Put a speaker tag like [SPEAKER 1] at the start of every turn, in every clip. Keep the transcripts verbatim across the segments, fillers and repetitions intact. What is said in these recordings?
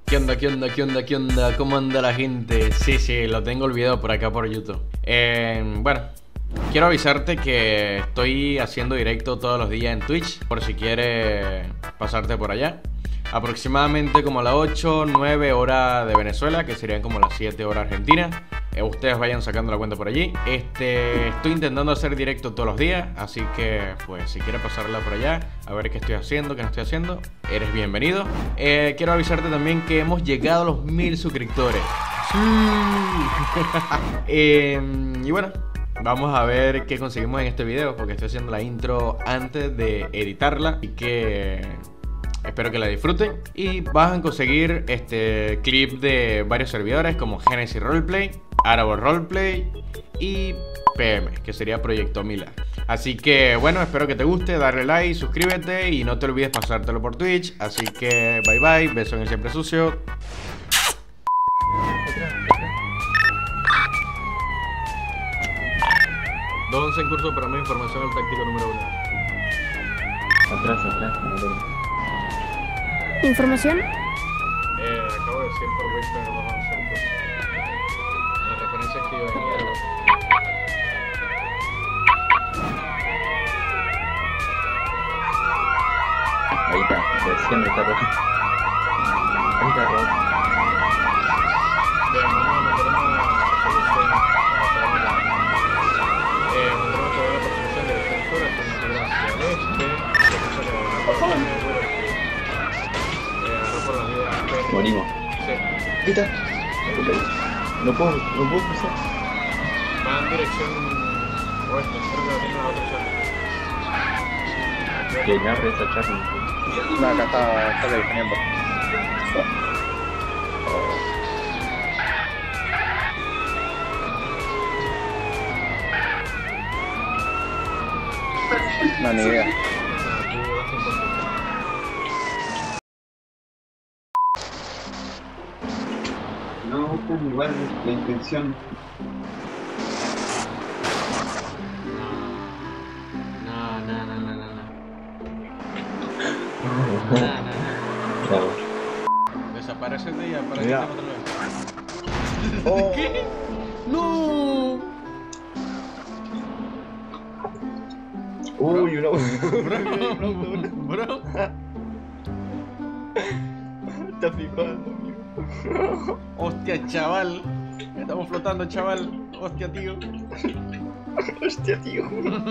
[SPEAKER 1] ¿Qué onda, qué onda, qué onda, qué onda? ¿Cómo anda la gente? Sí, sí, lo tengo olvidado por acá por YouTube. Eh, bueno, quiero avisarte que estoy haciendo directo todos los días en Twitch, por si quieres pasarte por allá. Aproximadamente como a las ocho, nueve horas de Venezuela, que serían como las siete horas argentinas. Eh, ustedes vayan sacando la cuenta por allí. Este, estoy intentando hacer directo todos los días, así que pues si quieres pasarla por allá, a ver qué estoy haciendo, qué no estoy haciendo, eres bienvenido. Eh, quiero avisarte también que hemos llegado a los mil suscriptores. Sí. eh, y bueno, vamos a ver qué conseguimos en este video, porque estoy haciendo la intro antes de editarla y que espero que la disfruten. Y vas a conseguir este clip de varios servidores como Genesis Roleplay, Arabo Roleplay y P M, que sería Proyecto Mila. Así que bueno, espero que te guste, darle like, suscríbete y no te olvides pasártelo por Twitch. Así que bye bye, beso en el siempre sucio. Donce en curso para más información al táctico número uno.
[SPEAKER 2] Atrás, atrás, atrás.
[SPEAKER 3] ¿Información?
[SPEAKER 1] Eh, acabo de decir por Whisper dos once en curso. La referencia que yo venía.
[SPEAKER 2] Ahí está, recién está rojo. Ahí está rojo.
[SPEAKER 1] Bien, vamos a meter una solución a la práctica. Eh, mandamos toda la persecución de dirección sur hasta una figura hacia el este. Se puso que agarrar por la vía de Eh, agarrar por la vía de
[SPEAKER 2] Morimos.
[SPEAKER 1] Sí.
[SPEAKER 2] Ahí está. No puedo, no puedo cruzar.
[SPEAKER 1] Va en dirección oeste, creo que la tiene la otra zona.
[SPEAKER 2] Que narre esa charla.
[SPEAKER 4] No, acá está, está definiendo. No, ni idea.
[SPEAKER 2] No, pues igual la intención.
[SPEAKER 1] No, no, no, no, no, no. No, no, no.
[SPEAKER 2] Claro.
[SPEAKER 1] Desaparecete y aparecete
[SPEAKER 2] Mira.
[SPEAKER 1] otra vez.
[SPEAKER 2] Oh.
[SPEAKER 1] ¿Qué? ¡No!
[SPEAKER 2] Uy, uno.
[SPEAKER 1] Bro, bro.
[SPEAKER 2] Está flipando, amigo.
[SPEAKER 1] Hostia, chaval. Estamos flotando, chaval. Hostia, tío.
[SPEAKER 2] Hostia, tío.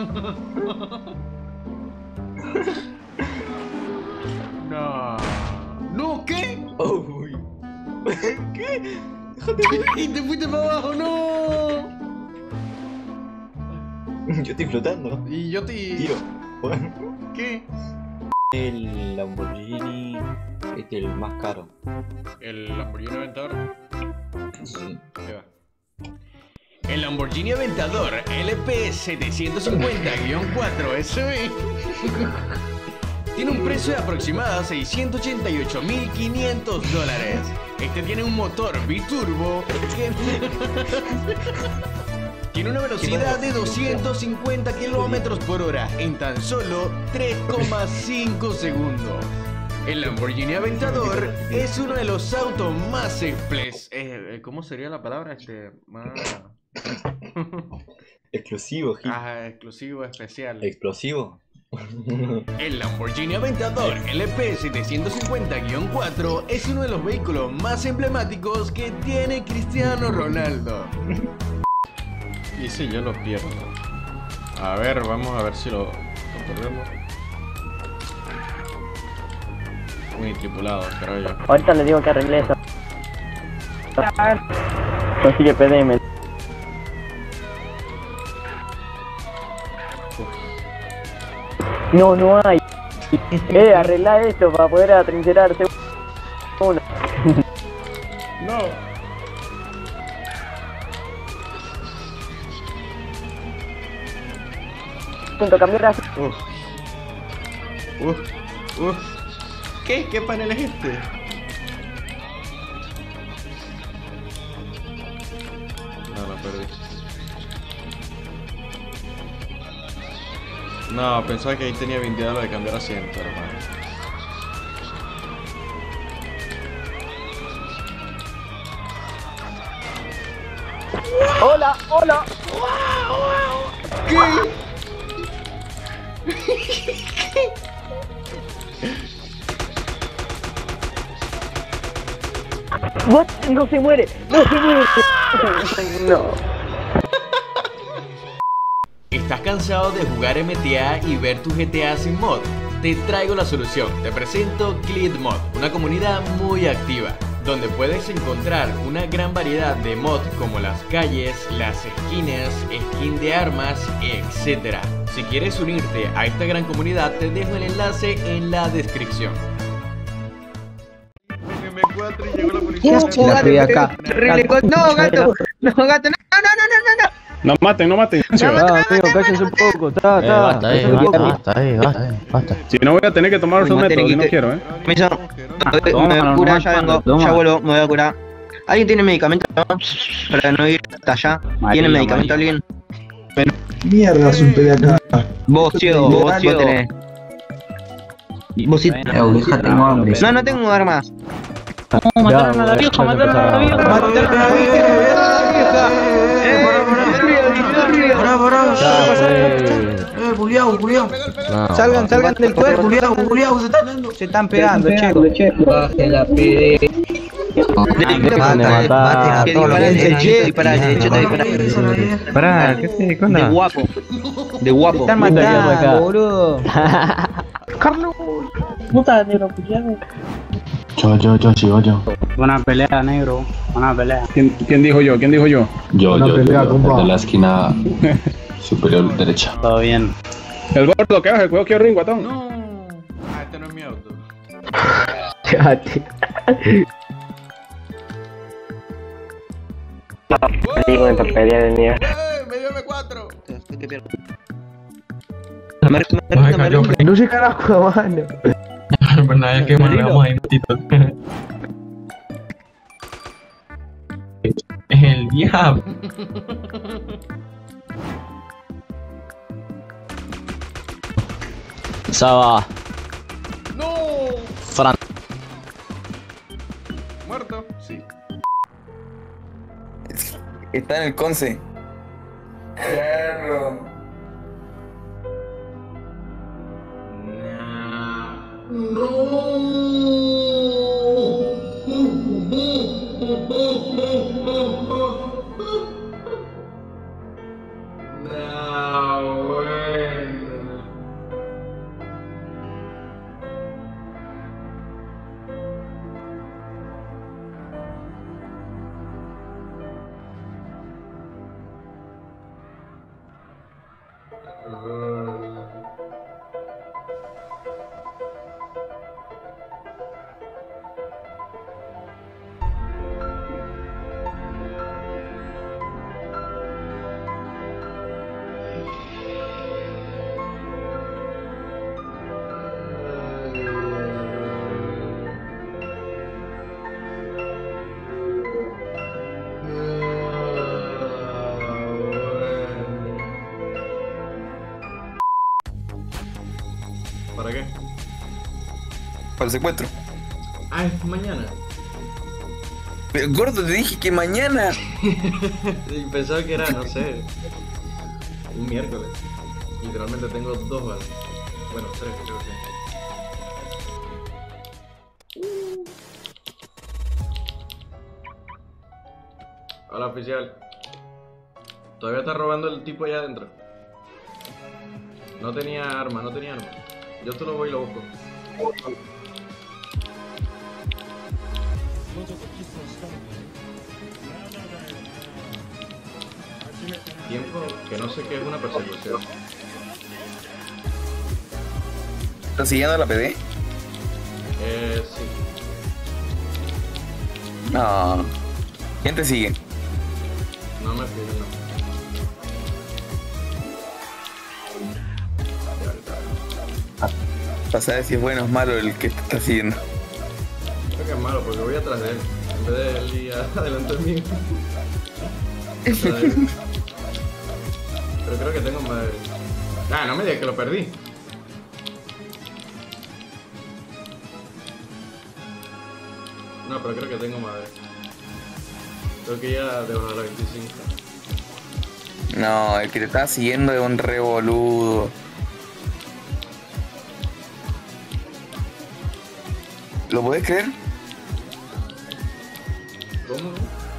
[SPEAKER 1] No. ¿No? ¿Qué?
[SPEAKER 2] Uy. ¿Qué? Déjate de...
[SPEAKER 1] Y te fuiste para abajo, no.
[SPEAKER 2] Yo estoy flotando.
[SPEAKER 1] Y yo te...
[SPEAKER 2] Tiro.
[SPEAKER 1] ¿Qué?
[SPEAKER 2] El Lamborghini es el más caro.
[SPEAKER 1] El Lamborghini Aventador.
[SPEAKER 2] Sí.
[SPEAKER 1] ¿Qué va? El Lamborghini Aventador L P setecientos cincuenta guion cuatro S V tiene un precio de aproximado seiscientos ochenta y ocho mil quinientos dólares. Este tiene un motor biturbo que tiene una velocidad de doscientos cincuenta kilómetros por hora en tan solo tres coma cinco segundos. El Lamborghini Aventador es uno de los autos más exples... Eh, ¿Cómo sería la palabra? Este... Más...
[SPEAKER 2] Exclusivo, Gil.
[SPEAKER 1] Ah, exclusivo, especial.
[SPEAKER 2] Explosivo.
[SPEAKER 1] El Lamborghini Aventador L P setecientos cincuenta guion cuatro es uno de los vehículos más emblemáticos que tiene Cristiano Ronaldo. Y si yo lo pierdo. A ver, vamos a ver si lo, lo perdemos. Muy tripulado, creo yo.
[SPEAKER 3] Ahorita le digo que arregle eso. Consigue P D M. No, no hay. Eh, arregla esto para poder atrincherarse. Uno.
[SPEAKER 1] No.
[SPEAKER 3] Punto, cambio brazo.
[SPEAKER 1] Uf. Uf. Uf. ¿Qué? ¿Qué panel es este? No, lo perdí. No, pensaba que ahí tenía vindiado lo de cambiar asiento, hermano.
[SPEAKER 3] Hola, hola. What? No se muere, no se muere. No.
[SPEAKER 1] ¿Estás cansado de jugar M T A y ver tu G T A sin mod? Te traigo la solución. Te presento CleatMod, una comunidad muy activa, donde puedes encontrar una gran variedad de mods como las calles, las skins, skin de armas, etcétera. Si quieres unirte a esta gran comunidad, te dejo el enlace en la descripción.
[SPEAKER 5] La fui acá. No, gato. No, gato. No, no, no, no, no.
[SPEAKER 4] No maten, no maten.
[SPEAKER 5] No, no,
[SPEAKER 3] Ah, amigo, cállese un poco, está, está.
[SPEAKER 6] Basta, eh, basta, basta, eh, basta, eh, basta.
[SPEAKER 4] Si no voy a tener que tomar
[SPEAKER 5] Uy,
[SPEAKER 4] otro
[SPEAKER 5] maten,
[SPEAKER 4] método, que no
[SPEAKER 5] quite.
[SPEAKER 4] quiero, eh.
[SPEAKER 5] Permiso. Me voy a curar, ya vengo. Ya vuelvo, me voy a curar. ¿Alguien tiene medicamento para no ir hasta allá? ¿Tiene medicamento alguien?
[SPEAKER 7] Mierda, es un acá.
[SPEAKER 5] Vos, ciego, vos, ciego. tenés. Vos sí.
[SPEAKER 6] Hija, tengo hambre.
[SPEAKER 5] No, no tengo armas.
[SPEAKER 3] Mataron a la vieja, mataron a la vieja.
[SPEAKER 5] Mataron a la vieja. Eh,
[SPEAKER 7] Pará, pará,
[SPEAKER 3] Eh,
[SPEAKER 7] culiao, culiao.
[SPEAKER 5] Salgan, salgan del cuerpo.
[SPEAKER 7] Culiao, culiao, se están dando.
[SPEAKER 5] Se están pegando, che.
[SPEAKER 6] Baje la P D.
[SPEAKER 5] Pará, ¿qué te De guapo. De guapo.
[SPEAKER 3] Están matando acá, boludo.
[SPEAKER 8] Puta, negro, culiado.
[SPEAKER 6] Yo, yo, yo, sigo yo.
[SPEAKER 8] Buena pelea, negro. Buena pelea.
[SPEAKER 4] ¿Quién, quién dijo yo? ¿Quién dijo yo?
[SPEAKER 6] Yo, yo, yo, yo, de la esquina superior derecha.
[SPEAKER 8] Todo bien.
[SPEAKER 4] El gordo, ¿qué haces? El juego quiero ring, guatón.
[SPEAKER 1] No. Ah, este no es mi auto.
[SPEAKER 3] Digo de papelería de mierda.
[SPEAKER 1] ¡Eh! ¡Me dio M cuatro!
[SPEAKER 3] No sé carajo, mano.
[SPEAKER 6] Pero nada, que manejamos ahí, matito. Es el diablo. Saba.
[SPEAKER 1] ¡No!
[SPEAKER 6] Fran.
[SPEAKER 1] ¿Muerto? Sí.
[SPEAKER 9] Está en el Conce.
[SPEAKER 1] ¿Para qué?
[SPEAKER 9] Para el secuestro.
[SPEAKER 1] Ah, es mañana.
[SPEAKER 9] Pero gordo, te dije que mañana.
[SPEAKER 1] Y pensaba que era, no sé, un miércoles. Literalmente tengo dos balas. Bueno, tres creo que. Hola, oficial. Todavía está robando el tipo allá adentro. No tenía arma, no tenía arma. Yo te lo voy y lo busco. Tiempo que no sé qué es una persecución.
[SPEAKER 9] ¿Estás siguiendo la P D?
[SPEAKER 1] Eh, sí.
[SPEAKER 9] No. ¿Quién te sigue?
[SPEAKER 1] No me fijo, no.
[SPEAKER 9] Para saber si es bueno o es malo el que te está siguiendo.
[SPEAKER 1] Creo que es malo porque voy atrás de él. En vez de él ir adelante mío. Pero creo que tengo madre. Ah, no me digas que lo perdí. No, pero creo que tengo madre. Tengo que ir a debajo de la veinticinco.
[SPEAKER 9] No, el que te está siguiendo es un revoludo. ¿Lo podés creer?
[SPEAKER 1] ¿Cómo?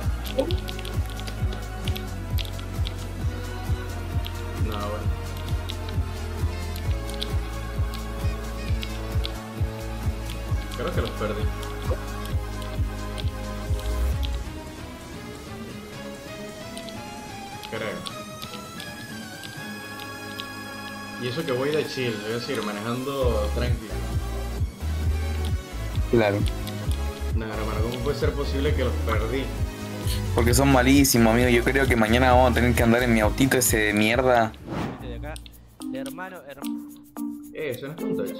[SPEAKER 1] No, bueno. Creo que los perdí. Creo. Y eso que voy de chill, es decir, manejando tranquilo.
[SPEAKER 9] Claro.
[SPEAKER 1] No, hermano, ¿cómo puede ser posible que los perdí?
[SPEAKER 9] Porque son malísimos, amigo. Yo creo que mañana vamos a tener que andar en mi autito ese de mierda.
[SPEAKER 10] De acá, de hermano, hermano.
[SPEAKER 1] Eh, eso no es un touch.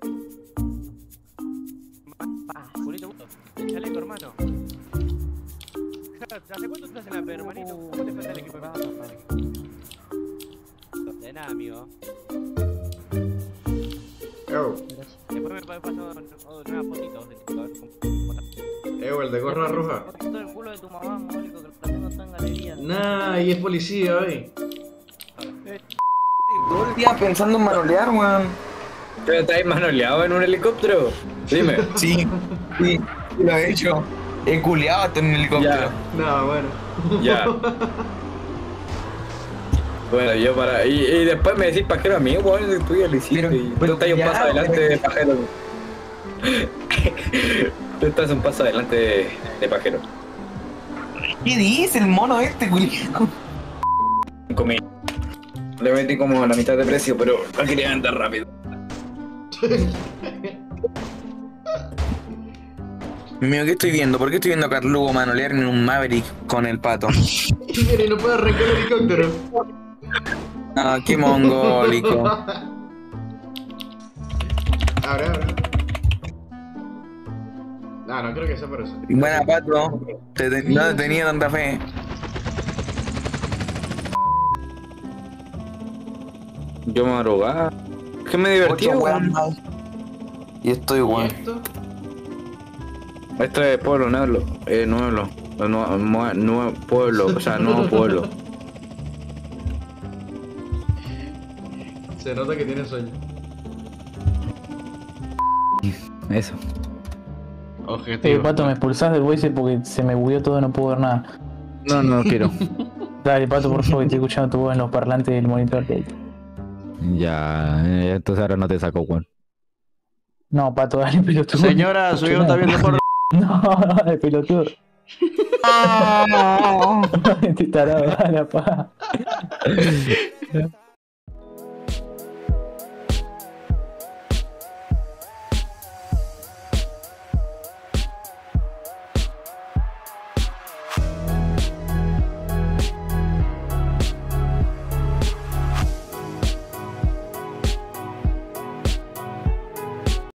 [SPEAKER 10] Ah, Julito, el chaleco, hermano. ¿Hace cuánto estás en la P, hermanito? ¿Cómo te falta el equipo? De nada, amigo.
[SPEAKER 1] Ew.
[SPEAKER 10] Después me pasó nuevas fotitos de TikTok.
[SPEAKER 1] Ew, el de gorra roja.
[SPEAKER 10] Todo el culo de tu mamá, mólico, que lo tengo todo en galería.
[SPEAKER 1] Nah, y es policía hoy.
[SPEAKER 9] Todo el día pensando en manolear, weón.
[SPEAKER 2] ¿Te estáis manoleado en un helicóptero? Dime.
[SPEAKER 9] Sí, sí, lo he hecho. He culeado hasta en un helicóptero.
[SPEAKER 1] No, bueno.
[SPEAKER 2] Ya. Bueno, yo para... Y, y después me decís pajero a mí, weón, tú ya lo hiciste.
[SPEAKER 9] Pero-
[SPEAKER 2] y
[SPEAKER 9] pero
[SPEAKER 2] tú estás un
[SPEAKER 9] ya,
[SPEAKER 2] paso adelante
[SPEAKER 9] pero-
[SPEAKER 2] de pajero. Tú estás un paso adelante de, de pajero.
[SPEAKER 9] ¿Qué dice el mono este, culiao?
[SPEAKER 2] Comí. Le metí como a la mitad de precio, pero no quería andar rápido.
[SPEAKER 9] Mío, ¿qué estoy viendo? ¿Por qué estoy viendo a Carlugo manolear en un Maverick con el pato?
[SPEAKER 1] Mire, no puedo arrancar el helicóptero.
[SPEAKER 9] Ah, qué mongólico.
[SPEAKER 1] Abre, abre. No, no creo que sea por eso.
[SPEAKER 9] Buena, pato. Te, te- no te tenía tanta fe.
[SPEAKER 2] Yo me drogaba. Es que me divertía,
[SPEAKER 9] Ocho
[SPEAKER 2] weón.
[SPEAKER 9] weón más. Y estoy
[SPEAKER 1] ¿Y
[SPEAKER 9] weón.
[SPEAKER 1] esto?
[SPEAKER 2] Esto es pueblo, nuevo. Eh, nuevo. Nuevo, nuevo, nuevo pueblo, o sea, nuevo pueblo.
[SPEAKER 1] Se nota que tiene sueño.
[SPEAKER 2] Eso.
[SPEAKER 8] Eh,
[SPEAKER 1] Objetivo.
[SPEAKER 8] Pato, me expulsás del voice porque se me bugueó todo y no puedo ver nada.
[SPEAKER 2] No, no quiero.
[SPEAKER 8] Dale, Pato, por favor, estoy escuchando tu voz en los parlantes del monitor.
[SPEAKER 11] Ya, eh, entonces ahora no te saco, Juan.
[SPEAKER 8] No, Pato, dale, pelotudo.
[SPEAKER 1] Señora, su hijo está viendo por...
[SPEAKER 8] No, dale, pelotudo. Este tarado, dale, pa.